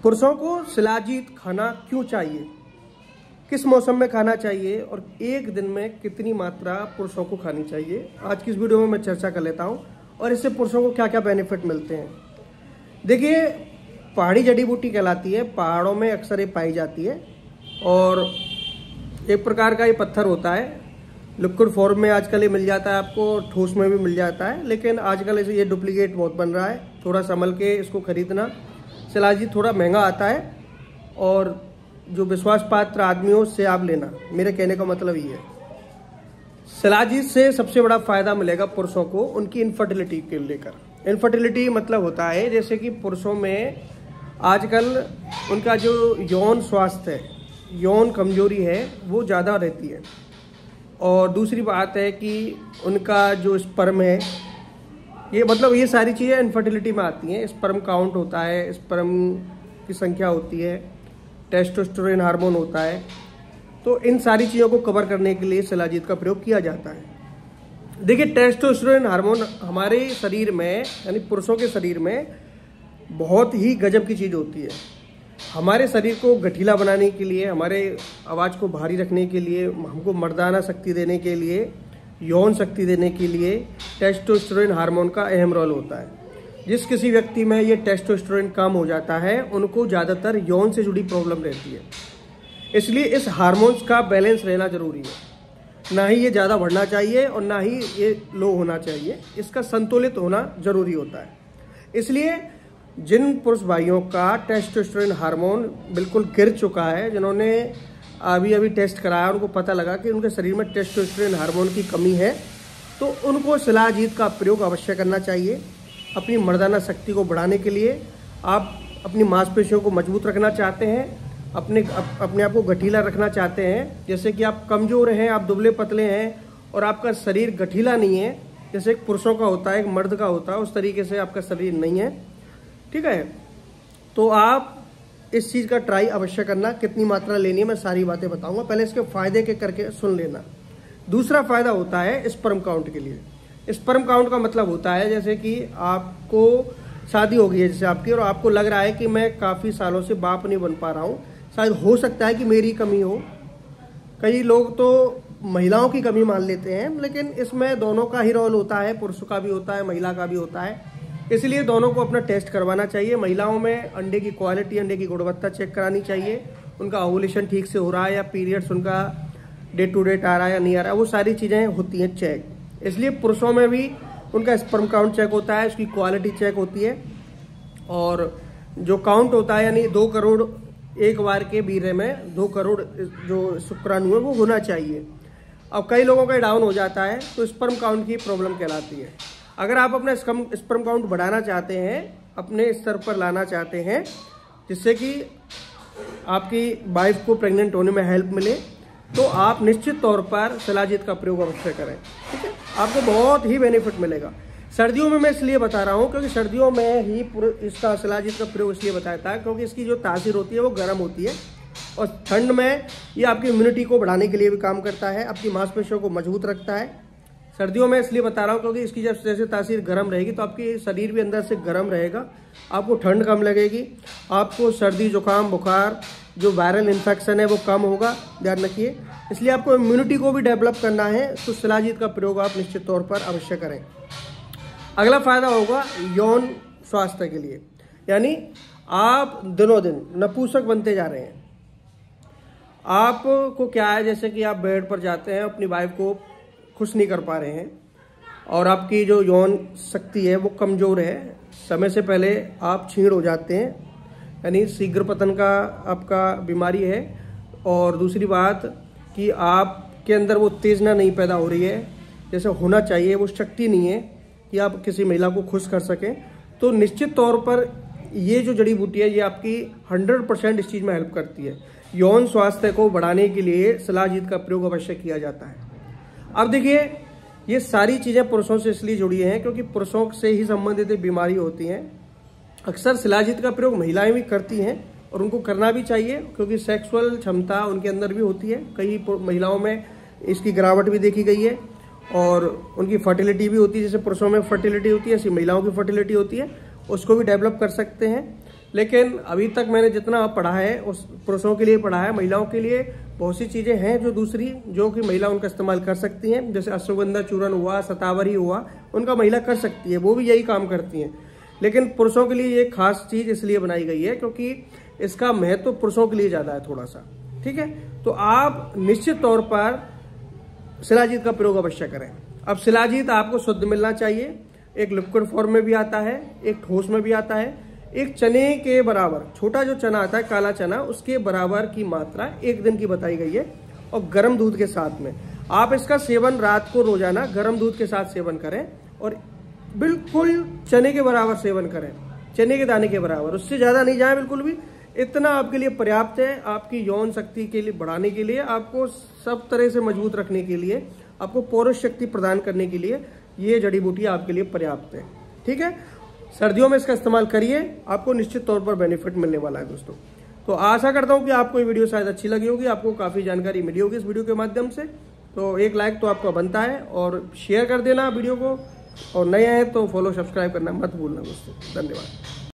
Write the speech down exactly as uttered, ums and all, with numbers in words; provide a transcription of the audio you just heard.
पुरुषों को शिलाजीत खाना क्यों चाहिए, किस मौसम में खाना चाहिए और एक दिन में कितनी मात्रा पुरुषों को खानी चाहिए, आज की इस वीडियो में मैं चर्चा कर लेता हूं। और इससे पुरुषों को क्या क्या बेनिफिट मिलते हैं। देखिए, पहाड़ी जड़ी बूटी कहलाती है, पहाड़ों में अक्सर ये पाई जाती है और एक प्रकार का ये पत्थर होता है। लिक्विड फॉर्म में आजकल ये मिल जाता है आपको, ठोस में भी मिल जाता है, लेकिन आजकल इसे ये डुप्लीकेट बहुत बन रहा है। थोड़ा संभल के इसको खरीदना। शिलाजीत थोड़ा महंगा आता है और जो विश्वास पात्र आदमियों से आप लेना, मेरे कहने का मतलब ये है। शिलाजीत से सबसे बड़ा फायदा मिलेगा पुरुषों को उनकी इनफर्टिलिटी के लेकर। इनफर्टिलिटी मतलब होता है जैसे कि पुरुषों में आजकल उनका जो यौन स्वास्थ्य है, यौन कमजोरी है, वो ज़्यादा रहती है। और दूसरी बात है कि उनका जो स्पर्म है, ये मतलब ये सारी चीज़ें इनफर्टिलिटी में आती हैं। स्पर्म काउंट होता है, स्पर्म की संख्या होती है, टेस्टोस्टेरोन हार्मोन होता है। तो इन सारी चीज़ों को कवर करने के लिए शिलाजीत का प्रयोग किया जाता है। देखिए, टेस्टोस्टेरोन हार्मोन हमारे शरीर में, यानी पुरुषों के शरीर में बहुत ही गजब की चीज़ होती है। हमारे शरीर को गठीला बनाने के लिए, हमारे आवाज़ को भारी रखने के लिए, हमको मर्दाना शक्ति देने के लिए, यौन शक्ति देने के लिए टेस्टोस्टेरोन हार्मोन का अहम रोल होता है। जिस किसी व्यक्ति में ये टेस्टोस्टेरोन कम हो जाता है, उनको ज़्यादातर यौन से जुड़ी प्रॉब्लम रहती है। इसलिए इस हार्मोन्स का बैलेंस रहना जरूरी है। ना ही ये ज़्यादा बढ़ना चाहिए और ना ही ये लो होना चाहिए, इसका संतुलित होना जरूरी होता है। इसलिए जिन पुरुष भाइयों का टेस्टोस्टेरोन हार्मोन बिल्कुल गिर चुका है, जिन्होंने अभी अभी टेस्ट कराया, उनको पता लगा कि उनके शरीर में टेस्टोस्टेरोन हार्मोन की कमी है, तो उनको शिलाजीत का प्रयोग अवश्य करना चाहिए। अपनी मर्दाना शक्ति को बढ़ाने के लिए, आप अपनी मांसपेशियों को मजबूत रखना चाहते हैं, अपने अप, अपने आप को गठीला रखना चाहते हैं, जैसे कि आप कमज़ोर हैं, आप दुबले पतले हैं और आपका शरीर गठीला नहीं है, जैसे एक पुरुषों का होता है, एक मर्द का होता है, उस तरीके से आपका शरीर नहीं है, ठीक है। तो आप इस चीज़ का ट्राई अवश्य करना। कितनी मात्रा लेनी है मैं सारी बातें बताऊंगा, पहले इसके फायदे के करके सुन लेना। दूसरा फायदा होता है स्पर्म काउंट के लिए। स्पर्म काउंट का मतलब होता है जैसे कि आपको शादी हो गई है जैसे आपकी, और आपको लग रहा है कि मैं काफ़ी सालों से बाप नहीं बन पा रहा हूँ, शायद हो सकता है कि मेरी कमी हो। कई लोग तो महिलाओं की कमी मान लेते हैं, लेकिन इसमें दोनों का ही रोल होता है, पुरुष का भी होता है, महिला का भी होता है। इसलिए दोनों को अपना टेस्ट करवाना चाहिए। महिलाओं में अंडे की क्वालिटी, अंडे की गुणवत्ता चेक करानी चाहिए, उनका ओवुलेशन ठीक से हो रहा है या पीरियड्स उनका डे टू डेट आ रहा है या नहीं आ रहा है, वो सारी चीज़ें होती हैं चेक। इसलिए पुरुषों में भी उनका स्पर्म काउंट चेक होता है, उसकी क्वालिटी चेक होती है, और जो काउंट होता है यानी दो करोड़ एक बार के वीर्य में दो करोड़ जो शुक्राणु है वो होना चाहिए। अब कई लोगों का डाउन हो जाता है तो स्पर्म काउंट की प्रॉब्लम कहलाती है। अगर आप अपना स्पर्म काउंट बढ़ाना चाहते हैं, अपने स्तर पर लाना चाहते हैं, जिससे कि आपकी वाइफ को प्रेग्नेंट होने में हेल्प मिले, तो आप निश्चित तौर पर शिलाजीत का प्रयोग अवश्य करें, ठीक है। आपको बहुत ही बेनिफिट मिलेगा। सर्दियों में मैं इसलिए बता रहा हूँ क्योंकि सर्दियों में ही इसका शिलाजीत का प्रयोग इसलिए बताया था क्योंकि इसकी जो तासीर होती है वो गर्म होती है, और ठंड में ये आपकी इम्यूनिटी को बढ़ाने के लिए भी काम करता है, आपकी मांसपेशियों को मजबूत रखता है। सर्दियों में इसलिए बता रहा हूँ क्योंकि इसकी जब जैसे तासीर गर्म रहेगी तो आपकी शरीर भी अंदर से गर्म रहेगा, आपको ठंड कम लगेगी, आपको सर्दी जुकाम बुखार जो वायरल इन्फेक्शन है वो कम होगा, ध्यान रखिए। इसलिए आपको इम्यूनिटी को भी डेवलप करना है, तो शिलाजीत का प्रयोग आप निश्चित तौर पर अवश्य करें। अगला फायदा होगा यौन स्वास्थ्य के लिए, यानी आप दिनों दिन नपुंसक बनते जा रहे हैं। आपको क्या है, जैसे कि आप बेड पर जाते हैं, अपनी वाइफ को खुश नहीं कर पा रहे हैं और आपकी जो यौन शक्ति है वो कमज़ोर है, समय से पहले आप छीण हो जाते हैं, यानी शीघ्र पतन का आपका बीमारी है। और दूसरी बात कि आपके अंदर वो उत्तेजना नहीं पैदा हो रही है जैसे होना चाहिए, वो शक्ति नहीं है कि आप किसी महिला को खुश कर सकें, तो निश्चित तौर पर ये जो जड़ी बूटी है ये आपकी हंड्रेड परसेंट इस चीज़ में हेल्प करती है। यौन स्वास्थ्य को बढ़ाने के लिए शिलाजीत का प्रयोग अवश्य किया जाता है। अब देखिए, ये सारी चीज़ें पुरुषों से इसलिए जुड़ी हैं क्योंकि पुरुषों से ही संबंधित बीमारी होती हैं। अक्सर शिलाजीत का प्रयोग महिलाएं भी करती हैं और उनको करना भी चाहिए क्योंकि सेक्सुअल क्षमता उनके अंदर भी होती है। कई महिलाओं में इसकी गिरावट भी देखी गई है और उनकी फर्टिलिटी भी होती है। जैसे पुरुषों में फर्टिलिटी होती है, ऐसी महिलाओं की फर्टिलिटी होती है, उसको भी डेवलप कर सकते हैं। लेकिन अभी तक मैंने जितना पढ़ा है उस पुरुषों के लिए पढ़ा है। महिलाओं के लिए बहुत सी चीज़ें हैं जो दूसरी जो कि महिला उनका इस्तेमाल कर सकती हैं, जैसे अश्वगंधा चूर्ण हुआ, शतावरी हुआ, उनका महिला कर सकती है, वो भी यही काम करती हैं। लेकिन पुरुषों के लिए ये खास चीज़ इसलिए बनाई गई है क्योंकि इसका महत्व तो पुरुषों के लिए ज़्यादा है थोड़ा सा, ठीक है। तो आप निश्चित तौर पर शिलाजीत का प्रयोग अवश्य करें। अब शिलाजीत आपको शुद्ध मिलना चाहिए, एक लिक्विड फॉर्म में भी आता है, एक ठोस में भी आता है। एक चने के बराबर, छोटा जो चना आता है काला चना, उसके बराबर की मात्रा एक दिन की बताई गई है और गर्म दूध के साथ में। आप इसका सेवन रात को रोजाना गर्म दूध के साथ सेवन करें और बिल्कुल चने के बराबर सेवन करें, चने के दाने के बराबर, उससे ज़्यादा नहीं जाए बिल्कुल भी। इतना आपके लिए पर्याप्त है, आपकी यौन शक्ति के लिए बढ़ाने के लिए, आपको सब तरह से मजबूत रखने के लिए, आपको पौरुष शक्ति प्रदान करने के लिए ये जड़ी बूटी आपके लिए पर्याप्त है, ठीक है। सर्दियों में इसका इस्तेमाल करिए, आपको निश्चित तौर पर बेनिफिट मिलने वाला है दोस्तों। तो आशा करता हूँ कि आपको ये वीडियो शायद अच्छी लगी होगी, आपको काफ़ी जानकारी मिली होगी इस वीडियो के माध्यम से। तो एक लाइक तो आपका बनता है और शेयर कर देना वीडियो को, और नए हैं तो फॉलो सब्सक्राइब करना मत भूलना दोस्तों। धन्यवाद।